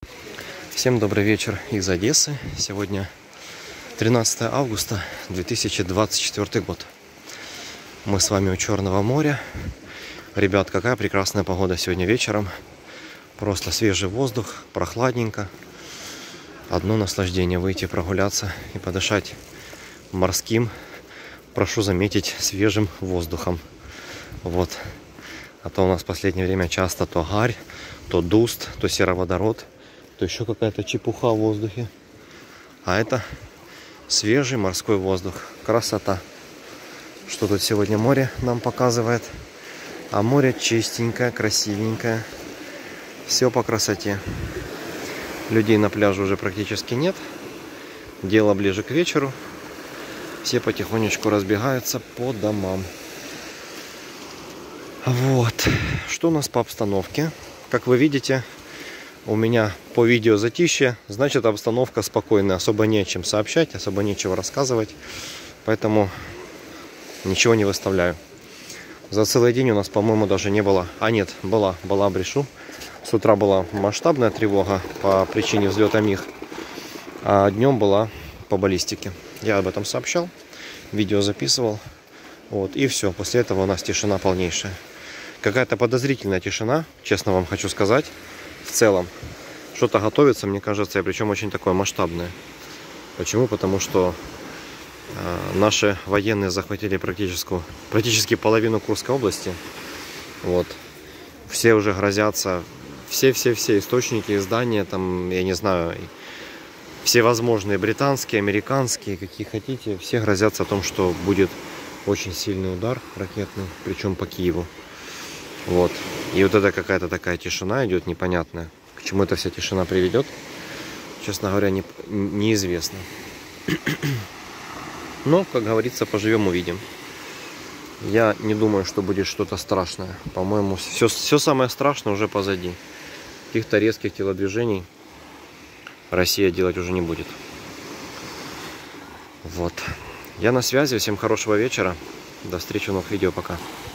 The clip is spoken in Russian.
Всем добрый вечер из Одессы. Сегодня 13 августа 2024 год. Мы с вами у Черного моря. Ребят, какая прекрасная погода сегодня вечером. Просто свежий воздух, прохладненько. Одно наслаждение выйти прогуляться и подышать морским, прошу заметить, свежим воздухом. Вот. А то у нас в последнее время часто то гарь, то дуст, то сероводород, то еще какая-то чепуха в воздухе. А это свежий морской воздух. Красота. Что тут сегодня море нам показывает? А море чистенькое, красивенькое. Все по красоте. Людей на пляже уже практически нет. Дело ближе к вечеру. Все потихонечку разбегаются по домам. Вот. Что у нас по обстановке? Как вы видите, у меня по видео затишье, значит обстановка спокойная. Особо не о чем сообщать, особо нечего рассказывать. Поэтому ничего не выставляю. За целый день у нас, по-моему, даже не было. А нет, была, брешу. С утра была масштабная тревога по причине взлета МиГ. А днем была по баллистике. Я об этом сообщал. Видео записывал. Вот, и все. После этого у нас тишина полнейшая. Какая-то подозрительная тишина, честно вам хочу сказать. В целом, что-то готовится, мне кажется, и причем очень такое масштабное. Почему? Потому что наши военные захватили практически половину Курской области. Вот. Все уже грозятся, все источники, издания, там, я не знаю, все возможные, британские, американские, какие хотите, все грозятся о том, что будет очень сильный удар ракетный, причем по Киеву. Вот. И вот это какая-то такая тишина идет непонятная. К чему эта вся тишина приведет, честно говоря, неизвестно. Но, как говорится, поживем увидим. Я не думаю, что будет что-то страшное. По-моему, все самое страшное уже позади. Каких-то резких телодвижений Россия делать уже не будет. Вот. Я на связи. Всем хорошего вечера. До встречи в новых видео. Пока.